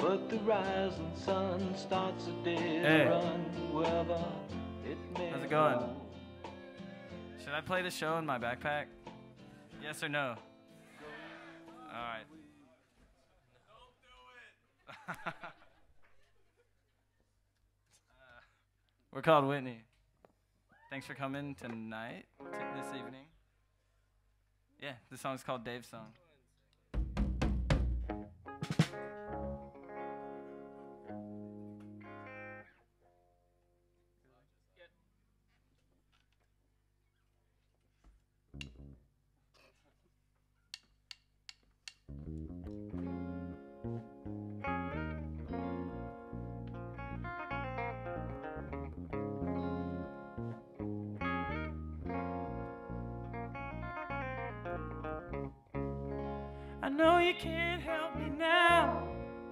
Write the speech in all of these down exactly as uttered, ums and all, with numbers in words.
but the rising sun starts a day Hey. to run wherever it may. How's it going? Should I play the show in my backpack? Yes or no? All right. Don't do it. uh, we're called Whitney. Thanks for coming tonight, t- this evening. Yeah, the song's called Dave's Song. I know you can't help me now,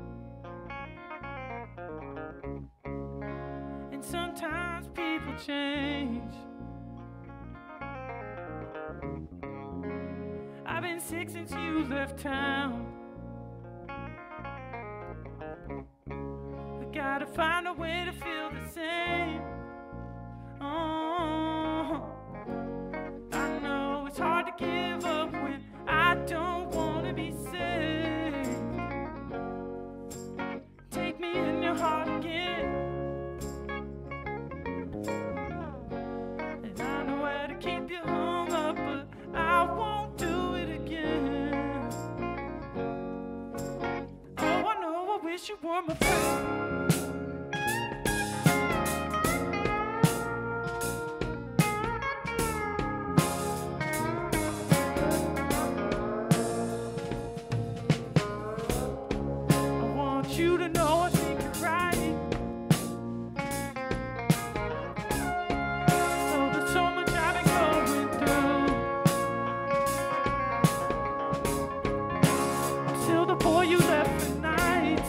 and sometimes people change. I've been sick since you left town. I gotta find a way to feel the same. Oh, I know it's hard to give up when I don't want to be saved. Take me in your heart again, and I know how to keep you hung up, but I won't do it again. Oh, I know I wish you were my friend. You to know I think you're right. Oh, there's so much I've been going through. I'm still the boy you left for nights.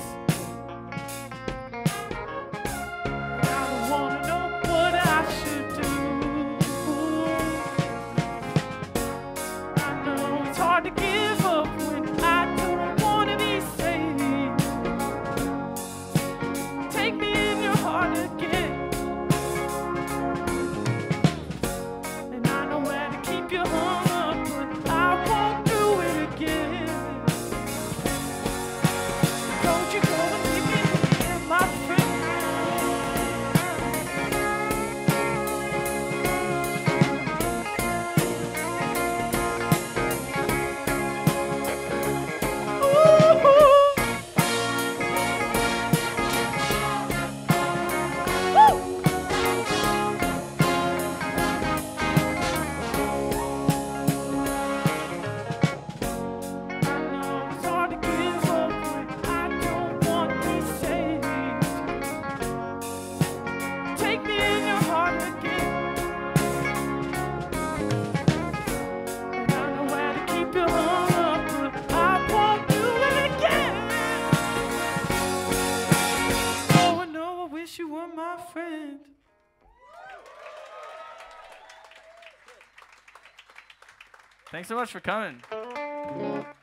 I don't wanna know what I should do. I know it's hard to give up when I don't wanna be saved. Take me in your heart again, and I know where to keep you hung up, but I won't do it again. Don't you go and leave me here, my friend. Ooh. You were my friend. Thanks so much for coming.